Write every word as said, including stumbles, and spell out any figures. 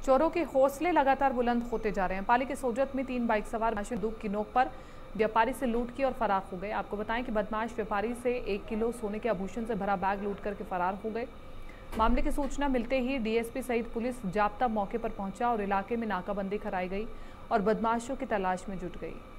चोरों के हौसले लगातार बुलंद होते जा रहे हैं। पाली के सोजत में तीन बाइक सवार बंदूक की नोक पर व्यापारी से लूट की और फरार हो गए। आपको बताएं कि बदमाश व्यापारी से एक किलो सोने के आभूषण से भरा बैग लूट करके फरार हो गए। मामले की सूचना मिलते ही डीएसपी सहित पुलिस जाब्ता मौके पर पहुंचा और इलाके में नाकाबंदी कराई गई और बदमाशों की तलाश में जुट गई।